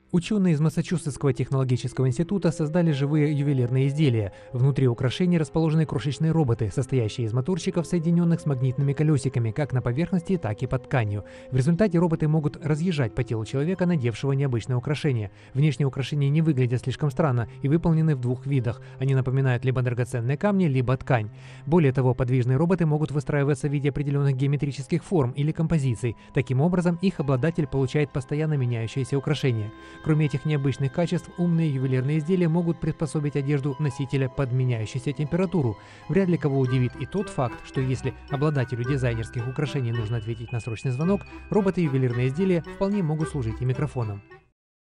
Ученые из Массачусетского технологического института создали живые ювелирные изделия. Внутри украшений расположены крошечные роботы, состоящие из моторчиков, соединенных с магнитными колесиками, как на поверхности, так и под тканью. В результате роботы могут разъезжать по телу человека, надевшего необычное украшение. Внешние украшения не выглядят слишком странно и выполнены в двух видах. Они напоминают либо драгоценные камни, либо ткань. Более того, подвижные роботы могут выстраиваться в виде определенных геометрических форм или композиций. Таким образом, их обладатель получает постоянно меняющиеся украшения. Кроме этих необычных качеств, умные ювелирные изделия могут приспособить одежду носителя под меняющуюся температуру. Вряд ли кого удивит и тот факт, что если обладателю дизайнерских украшений нужно ответить на срочный звонок, роботы-ювелирные изделия вполне могут служить и микрофоном.